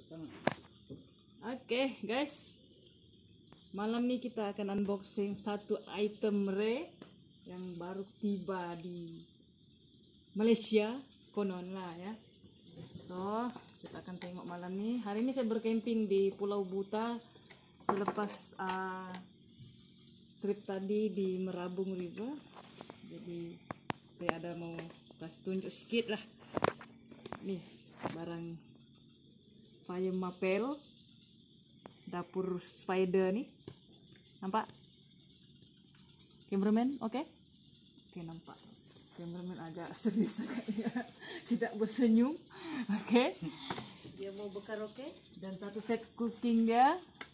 Oke, guys, malam ini kita akan unboxing satu item rare yang baru tiba di Malaysia, konon lah ya. So kita akan tengok malam ini. Hari ini saya bercamping di Pulau Buta selepas trip tadi di Merabung River. Jadi saya ada mau kasih tunjuk sedikit lah. Nih barang Fire Mapel, dapur spider nih, nampak? Cameraman, oke? Oke, nampak. Cameraman agak serius agaknya, tidak bersenyum, oke? Dia mau berkaraoke. Dan satu set cooking dia.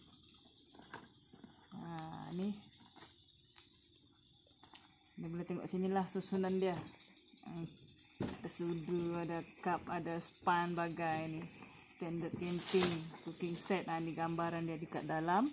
Nah, ini boleh tengok sinilah susunan dia. Ada sudu, ada cup, ada span bagai nih. Standard camping cooking set. Nah, ini gambaran dia dekat dalam.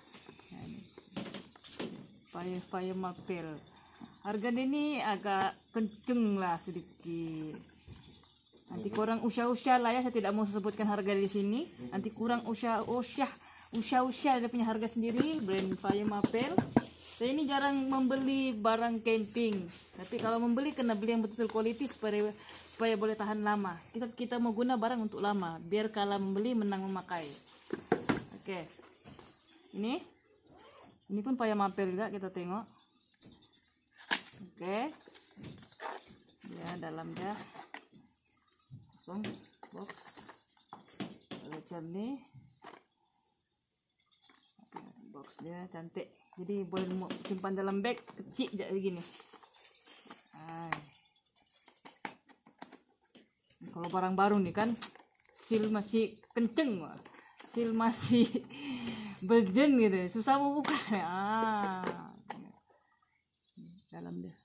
Fire Mapel. Harga dia ni agak kenceng lah sedikit. Nanti korang usah-usah lah ya, saya tidak mau sebutkan harga di sini. Nanti kurang usah-usah dia punya harga sendiri. Brand Fire Mapel. Saya ini jarang membeli barang camping, tapi kalau membeli kena beli yang betul-betul quality supaya boleh tahan lama. Kita mau guna barang untuk lama, biar kalah membeli menang memakai. Oke. Ini pun Fire Mapel juga, kita tengok. Oke. Ya, dalam dia kosong box. Macam ni. Box dia cantik. Jadi boleh simpan dalam bag kecil je begini. Kalau barang baru nih kan seal masih kenceng, seal masih berjen gitu, susah mau buka. Dalam dia.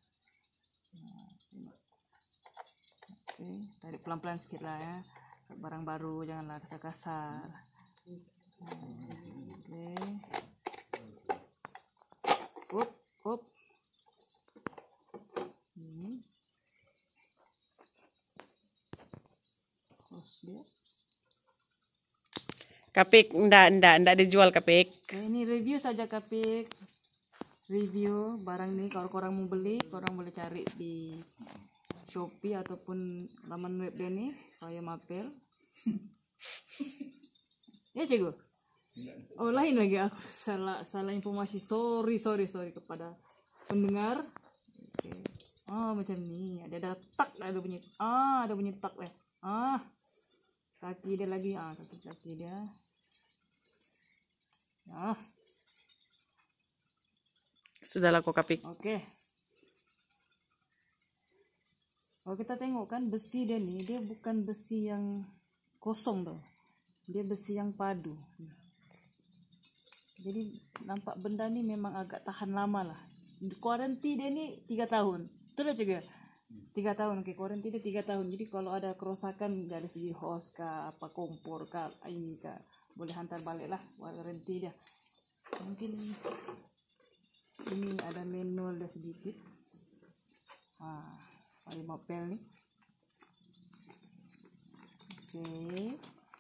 Oke, tarik pelan-pelan sedikit lah ya. Barang baru janganlah kasar-kasar. Oke. Up. Ini. Kos dia. Kapik, ndak dijual kapik. Ini review saja kapik. Review barang ini, kalau korang mau beli, korang boleh cari di Shopee ataupun laman web dia nih, Fire Mapel. Ya cikgu. Oh, lain lagi, aku salah informasi. Sorry kepada pendengar. Oke. Oh, macam ni. Ada tak, ada bunyi. Ada bunyi tak ya. Kaki dia lagi. Kaki dia. Sudah laku kapik. Oke. Kalau kita tengok kan besi dia nih, dia bukan besi yang kosong tuh. Dia besi yang padu. Jadi nampak benda ni memang agak tahan lama lah. Kuaranti dia ni 3 tahun. Betul tak juga? 3 tahun. Oke, kuaranti dia 3 tahun. Jadi kalau ada kerosakan dari segi hose kah, apa kompor kah, ini kah, boleh hantar balik lah kuaranti dia. Mungkin ini ada manual dia sedikit. Fire Mapel nih. Oke.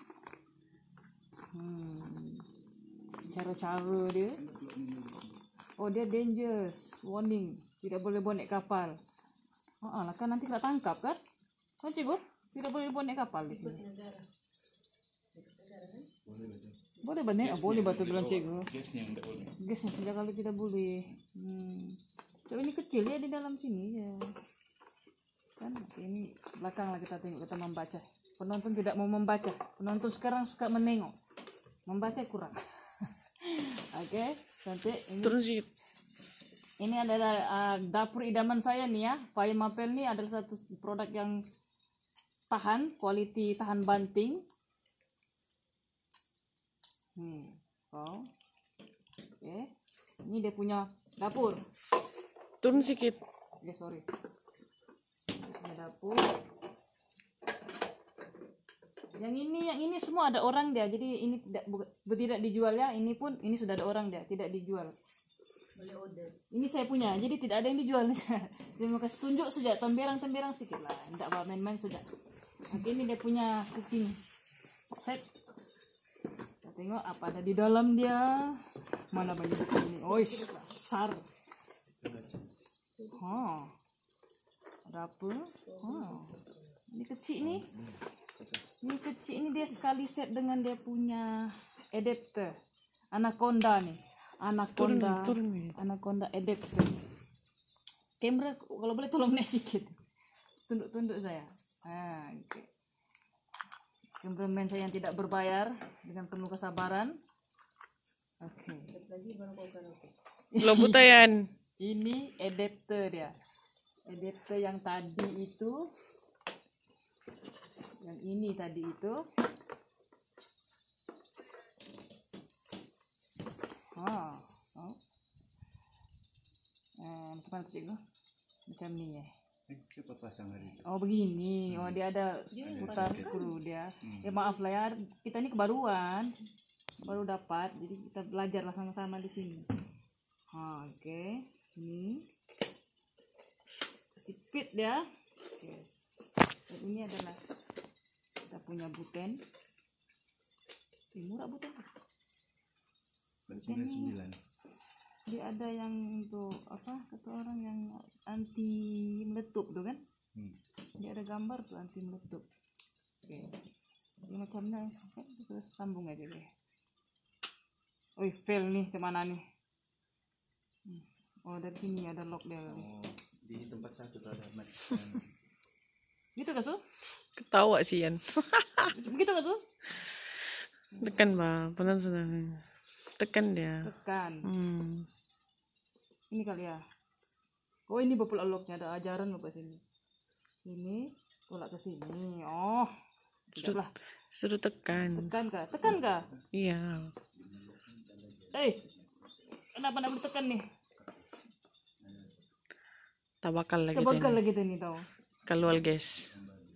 Cara-cara dia. Oh, dia dangerous, warning, tidak boleh bonek kapal. Lah kan nanti kena tangkap kan? Kan cikgu? Tidak boleh bonek kapal di sini. Boleh bonek? Boleh batu bilang cikgu. Gasnya sejak kali tidak boleh. Tapi ini kecil ya di dalam sini ya. Kan ini belakang lah kita tengok, kita membaca. Penonton tidak mau membaca. Penonton sekarang suka menengok. Membaca kurang. Oke, cantik. Ini adalah dapur idaman saya nih ya. Fire Mapel ini adalah satu produk yang tahan, quality tahan banting. Oke. Ini dia punya dapur. Turun sedikit. Oke, sorry. Ini dapur. Yang ini semua ada orang dia. Jadi ini tidak dijual ya. Ini sudah ada orang dia, tidak dijual. Boleh order. Ini saya punya, jadi tidak ada yang dijual. Saya mau kasih tunjuk saja, temberang sedikit lah. Tidak apa main-main saja. Oke, ini dia punya cooking set. tengok apa ada di dalam dia. Mana banyak ini? Oish, besar. Ada apa? Ini kecil nih. Ini kecil ini dia sekali set dengan dia punya adapter. Anaconda nih. Anaconda. Anaconda adapter. Kamera kalau boleh tolong naik sedikit. Tunduk saya. Okay. Kameramen saya yang tidak berbayar dengan penuh kesabaran. Oke. Lo butayan. Ini adapter dia. Adapter yang tadi itu, yang ini tadi itu. Macam mana cikgu? Macam ni ya. Siapa pasang hari itu? Oh begini, dia ada putar skru dia. Ya maaf lah ya, kita ini kebaruan, baru dapat, jadi kita belajar lah sama-sama di sini. Oke, ini sipit dia. Oke. Dan ini adalah kita punya buten. Murah buten. 99. Dia ada yang untuk apa kata orang yang anti meletup tuh kan? Dia ada gambar tuh anti meletup. Oke. Ini macamnya terus sambung aja deh. Wih, fail nih kemana nih? Oh dari sini ada lock dia. Di tempat satu tuh ada mat. Gitu kan Su? Ketawa sih Yan. Begitu kan Su? Tekan bang, penan senang. Tekan dia. Tekan. Ini kali ya. Oh ini bapak locknya ada ajaran bapak sini. Ini tolak ke sini. Oh, tidak lah. Suruh tekan. Tekan kah? Tekan kah? Iya. Kenapa nak boleh tekan nih? Tabakal lagi. Tabakal lagi tuh nih tau. Keluar guys.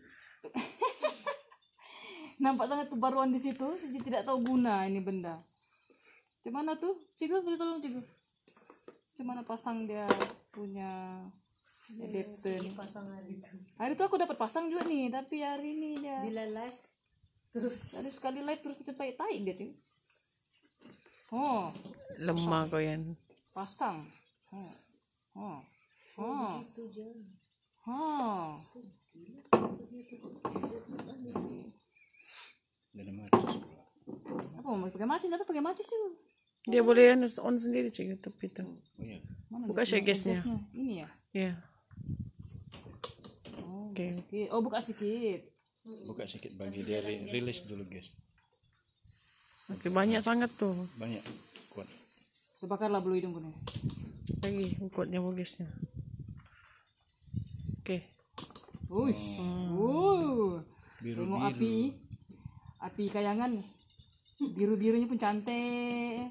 Nampak sangat kebaruan di situ. Jadi tidak tahu guna ini benda. Gimana tuh? Cikgu boleh tolong Cikgu? Gimana pasang dia punya adapter? Hari itu aku dapat pasang juga nih, tapi hari ini dia bila live terus ada sekali live terus kita tarik dia tuh. Lemah kau Yan. Pasang. Apa mau pakai macis? Apa pakai macis itu? Dia boleh on sendiri cikgu tapi itu. Buka Mana gasnya. Ini ya? Iya. Oke. Oh buka sedikit. Buka sedikit bagi dia rilis dulu guys. Oke, banyak sangat tuh. Banyak kuat. Terbakarlah bulu hidungku nih. Lagi kuatnya gasnya. Oke. Biru Tengok api kayangan. Biru-birunya pun cantik.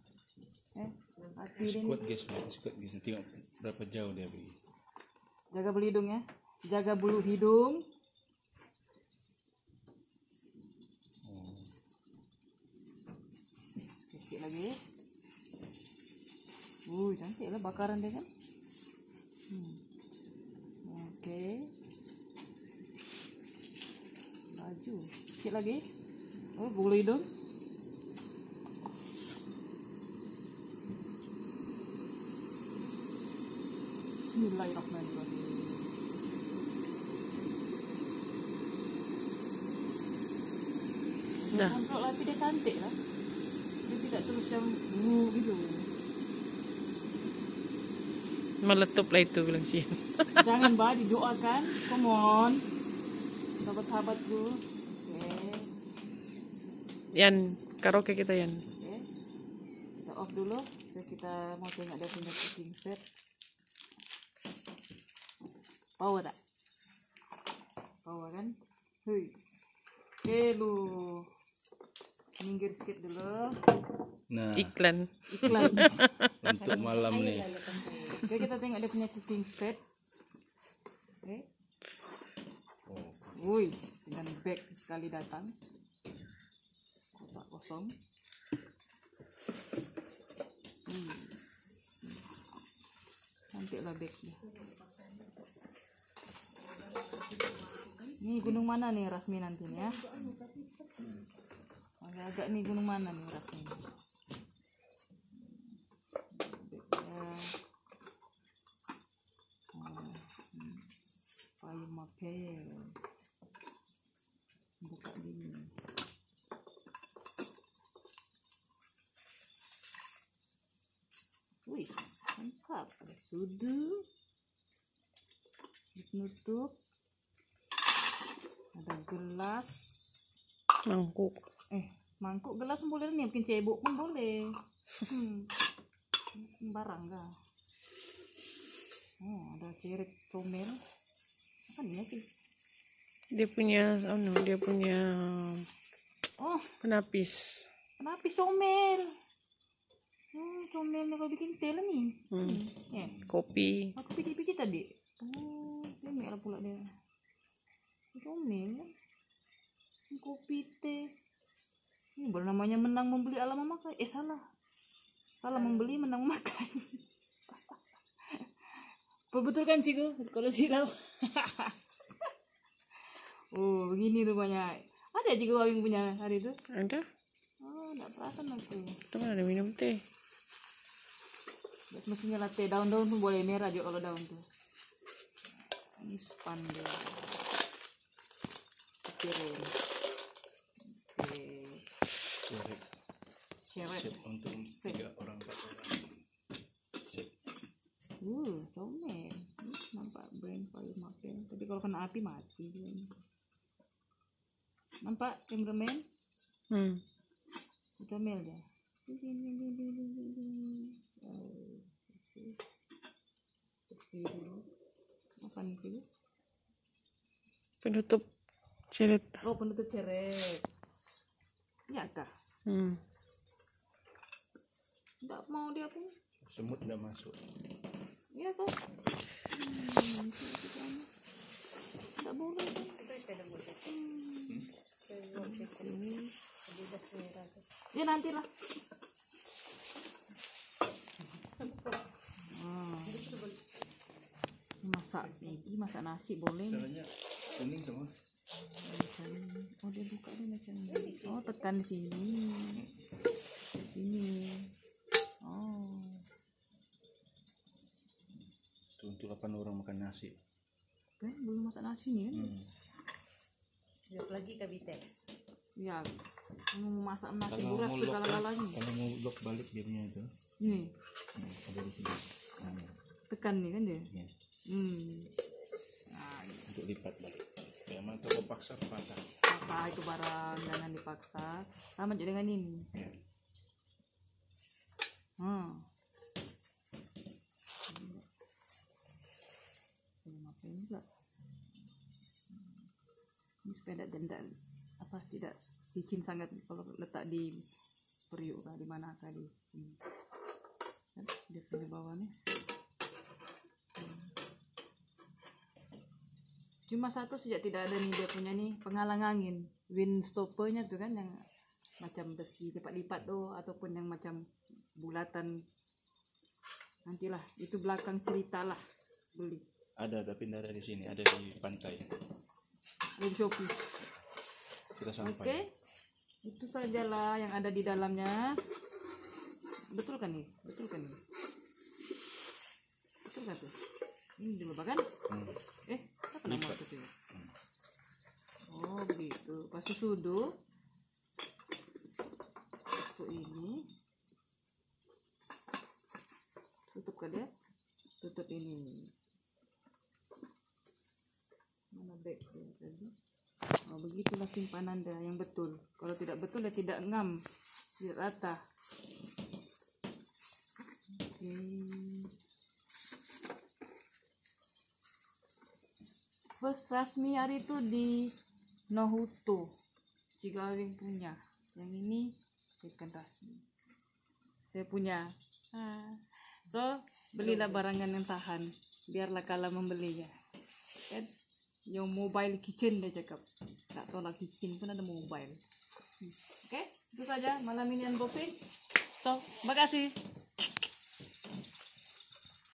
Squat guys, tengok berapa jauh dia pergi. Jaga bulu hidung ya. Jaga bulu hidung. Sikit lagi. Cantik lah bakaran dia kan. Oke. Laju. Sikit lagi. Bulu hidung. Bismillahirrahmanirrahim. Dah. Kontrol tapi dia cantik lah. Dia tidak terus yang gitu. Meletup lah itu bilang sih. Jangan bah didoakan. Come on. Sahabat-sahabatku. Oke. Yan, karaoke kita Yan. Oke. Kita off dulu. Kita mau tengok dia punya cooking set. Power tak? Power kan? Hui. Oke lu. Minggir sedikit dulu. Nah, Iklan. untuk malam nih. Oke, kita tengok dia punya cooking set. Oke. Wih, dengan bag sekali datang. Kotak kosong. Cantiklah bagnya. Ini gunung mana nih Rasmi nanti ya? Agak nih gunung mana nih rasanya. Payung mapel. Buka dulu. Wih, lengkap. Ada sudu, penutup, ada gelas, Mangkuk. mangkuk, gelas boleh nih, bikin cebok pun boleh. Barang kah? Oh, ada ceret comel. Apa nih sih? Dia punya Oh, penapis. penapis comel. Comelnya kau bikin teh lah nih. Ya. Kopi. Aku pikir-pikir tadi. Oh, ini lah pula dia. Comel. Kopi teh. Ini baru namanya menang membeli alam memakai. Salah. Salah membeli menang memakai. Betul kan Ciku? Kalau silap. Oh, begini rupanya. Ada Ciku yang punya hari itu? Ada? Oh, enggak perasan aku. Itu kan ada minum teh. Mestinya latte, daun-daun pun boleh merah juga kalau daun tuh. Ini spanduk. Piring. Oke. Cewek. Set untuk 3 orang 4 orang. Set. Comel. Nampak brand payung mapel. Tapi kalau kena api mati dia. Nampak cameraman? Comel dia. Apa nih sih? Penutup ceret. Oh, penutup ceret. Ya kah? Enggak mau dia pun. Semut udah masuk. Iya toh. Enggak boleh kan? Ya nantilah. Masak nasi boleh nih. Caranya kuning sama. Oh, dia buka nih macam ini. Oh, tekan di sini. Di sini. Oh. Tuh untuk 8 orang makan nasi. Kan belum masak nasi nih kan? Lihat lagi ke Bitex. Ya, mau masak nasi Kalau berat mau lock, segala-galanya. kalau mau lock balik biarnya itu. Nih, Ada di sini. tekan nih kan dia. Ya. Nah, Untuk lipat balik. Ya, mana kalau paksa patah. apa itu barang, jangan dipaksa. Sama juga dengan ini. Ya. Apa juga? Ini sepeda tidak apa tidak licin sangat kalau letak di periuk di mana kah di sini. Kan dia punya bawahnya. Cuma satu sejak tidak ada nih dia punya nih penghalang angin, wind stoppernya tuh kan yang macam besi lipat-lipat tuh ataupun yang macam bulatan. Nantilah itu belakang cerita lah beli. Ada tapi tidak ada di sini, ada di pantai. Ada di Shopee. Sudah sampai. Oke, itu sajalah yang ada di dalamnya. Betul kan nih? Betul kan nih? Betul kan tuh? Ini dilebak kan? Apa nama itu? Oh begitu. Pas sudu. Tuh ini. Tutup kan ya? Tutup ini. Mana bag tadi? Oh, begitulah simpanan dah yang betul. Kalau tidak betul ya tidak ngam, tidak rata. Oke. First rasmi hari itu di Nohuto, Cigawing punya. Yang ini second rasmi. Saya punya. So belilah barangan yang tahan. Biarlah kalah membelinya. Kan? Yang mobile kitchen dia cakap. Tak tahu lah kitchen pun ada mobile. Oke, itu saja malam ini unboxing. So, makasih.